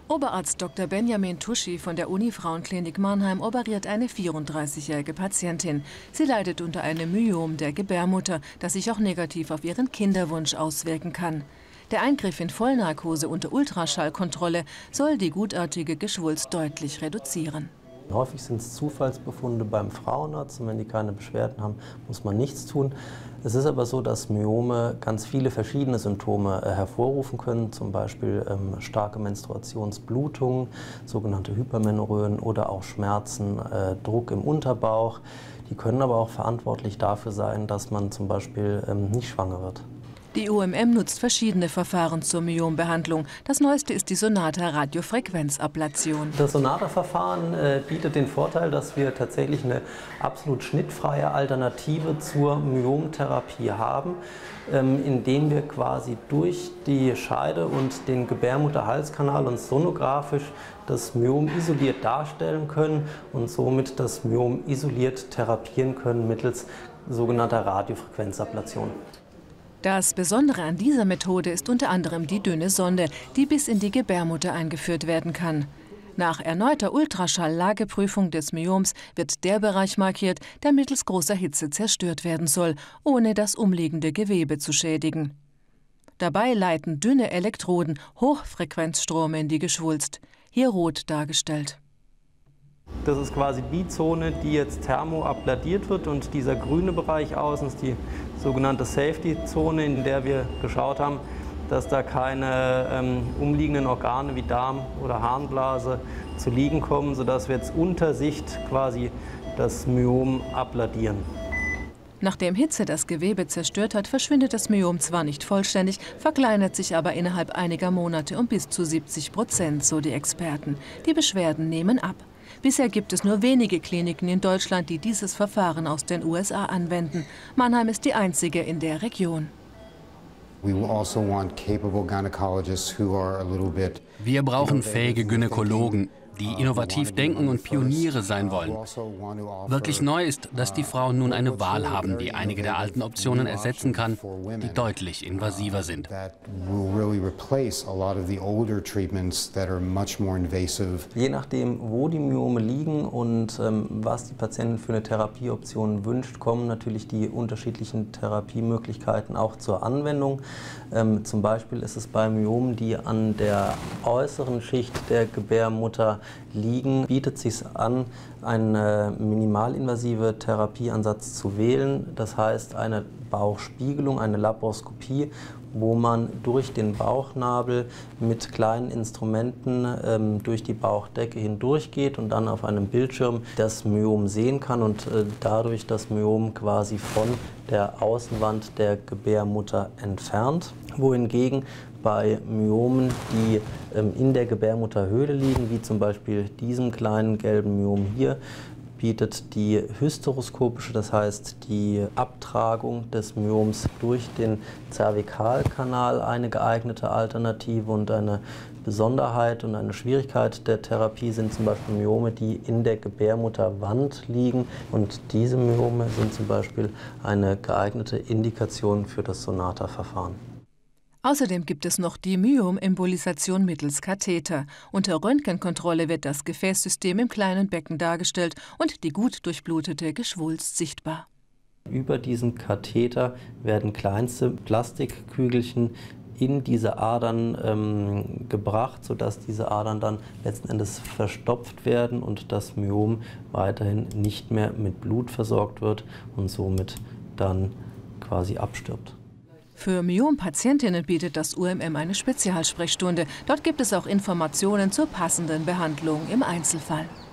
Oberarzt Dr. Benjamin Tuschi von der Uni-Frauenklinik Mannheim operiert eine 34-jährige Patientin. Sie leidet unter einem Myom der Gebärmutter, das sich auch negativ auf ihren Kinderwunsch auswirken kann. Der Eingriff in Vollnarkose unter Ultraschallkontrolle soll die gutartige Geschwulst deutlich reduzieren. Häufig sind es Zufallsbefunde beim Frauenarzt und wenn die keine Beschwerden haben, muss man nichts tun. Es ist aber so, dass Myome ganz viele verschiedene Symptome hervorrufen können, zum Beispiel starke Menstruationsblutungen, sogenannte Hypermenorrhoen oder auch Schmerzen, Druck im Unterbauch. Die können aber auch verantwortlich dafür sein, dass man zum Beispiel nicht schwanger wird. Die UMM nutzt verschiedene Verfahren zur Myombehandlung. Das neueste ist die Sonata-Radiofrequenzablation. Das Sonata-Verfahren bietet den Vorteil, dass wir tatsächlich eine absolut schnittfreie Alternative zur Myomtherapie haben, indem wir quasi durch die Scheide und den Gebärmutterhalskanal uns sonografisch das Myom isoliert darstellen können und somit das Myom isoliert therapieren können mittels sogenannter Radiofrequenzablation. Das Besondere an dieser Methode ist unter anderem die dünne Sonde, die bis in die Gebärmutter eingeführt werden kann. Nach erneuter Ultraschall-Lageprüfung des Myoms wird der Bereich markiert, der mittels großer Hitze zerstört werden soll, ohne das umliegende Gewebe zu schädigen. Dabei leiten dünne Elektroden Hochfrequenzstrome in die Geschwulst, hier rot dargestellt. Das ist quasi die Zone, die jetzt thermoabladiert wird, und dieser grüne Bereich außen ist die sogenannte Safety-Zone, in der wir geschaut haben, dass da keine umliegenden Organe wie Darm oder Harnblase zu liegen kommen, sodass wir jetzt unter Sicht quasi das Myom abladieren. Nachdem Hitze das Gewebe zerstört hat, verschwindet das Myom zwar nicht vollständig, verkleinert sich aber innerhalb einiger Monate um bis zu 70%, so die Experten. Die Beschwerden nehmen ab. Bisher gibt es nur wenige Kliniken in Deutschland, die dieses Verfahren aus den USA anwenden. Mannheim ist die einzige in der Region. Wir brauchen fähige Gynäkologen, die innovativ denken und Pioniere sein wollen. Wirklich neu ist, dass die Frauen nun eine Wahl haben, die einige der alten Optionen ersetzen kann, die deutlich invasiver sind. Je nachdem, wo die Myome liegen und was die Patientin für eine Therapieoption wünscht, kommen natürlich die unterschiedlichen Therapiemöglichkeiten auch zur Anwendung. Zum Beispiel ist es bei Myomen, die an der äußeren Schicht der Gebärmutter liegen, bietet es sich an, einen minimalinvasive Therapieansatz zu wählen. Das heißt eine Bauchspiegelung, eine Laparoskopie, wo man durch den Bauchnabel mit kleinen Instrumenten durch die Bauchdecke hindurchgeht und dann auf einem Bildschirm das Myom sehen kann und dadurch das Myom quasi von der Außenwand der Gebärmutter entfernt. Wohingegen bei Myomen, die in der Gebärmutterhöhle liegen, wie zum Beispiel diesem kleinen gelben Myom hier, bietet die hysteroskopische, das heißt die Abtragung des Myoms durch den Zervikalkanal, eine geeignete Alternative. Und eine Besonderheit und eine Schwierigkeit der Therapie sind zum Beispiel Myome, die in der Gebärmutterwand liegen. Und diese Myome sind zum Beispiel eine geeignete Indikation für das Sonata-Verfahren. Außerdem gibt es noch die Myomembolisation mittels Katheter. Unter Röntgenkontrolle wird das Gefäßsystem im kleinen Becken dargestellt und die gut durchblutete Geschwulst sichtbar. Über diesen Katheter werden kleinste Plastikkügelchen in diese Adern gebracht, sodass diese Adern dann letzten Endes verstopft werden und das Myom weiterhin nicht mehr mit Blut versorgt wird und somit dann quasi abstirbt. Für Myom-Patientinnen bietet das UMM eine Spezialsprechstunde. Dort gibt es auch Informationen zur passenden Behandlung im Einzelfall.